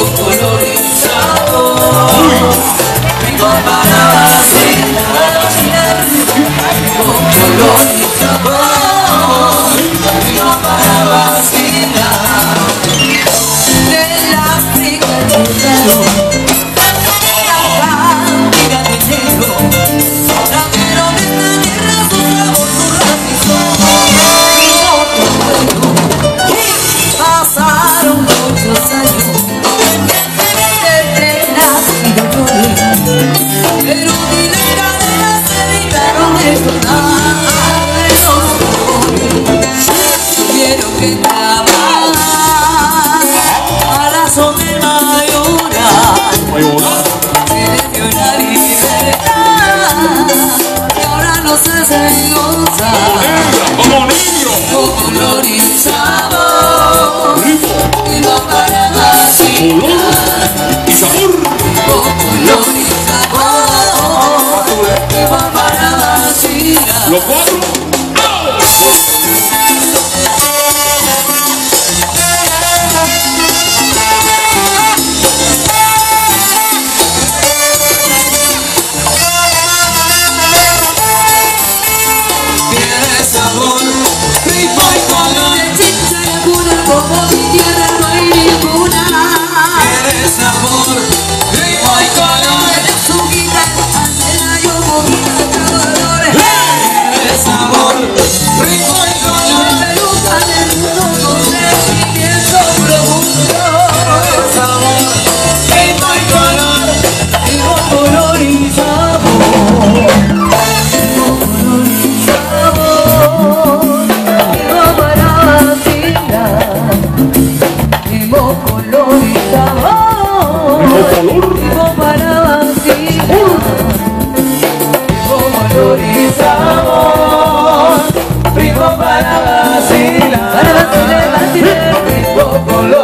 color y sabor. Ritmo para vacilar, con color y sabor. Ritmo para vacilar. De la África al Búlgaro, la África del negro, la quiero de esta tierra, su sabor, su raza y su pasaron muchos años desde nacido yo, pero miles de cadenas se evitaron recordar esos amores. Tuvieron que trabajar a la son del mayoral, se les dio la libertad y ahora no se goza. Con color y sabor, ritmo para vacilar. Con color y sabor, ritmo para vacilar. Los cuatro. Tiene sabor, ritmo y color. De chicha y alguna, como mi tierra no hay ninguna. Tiene sabor, ritmo y color. De su guitarra, de la yoguita, trabajadores. Tiene sabor, ritmo y color. De peluca del mundo con sentimiento profundo. Tiene sabor, ritmo y color. Ritmo, color y sabor. Color y sabor, ritmo para vacilar. Color y sabor, ritmo para vacilar. Ritmo, color